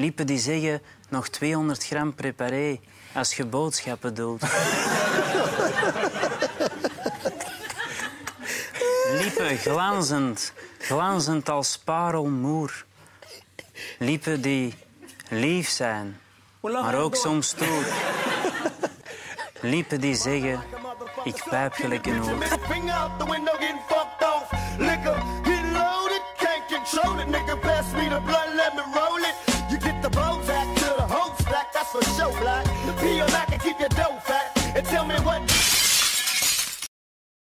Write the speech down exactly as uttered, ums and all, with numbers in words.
Liepen die zeggen nog tweehonderd gram preparé als je boodschappen doet. Liepen glanzend, glanzend als parelmoer. Liepen die lief zijn, maar ook soms stoer. Liepen die zeggen, ik pijp gelijk een oer.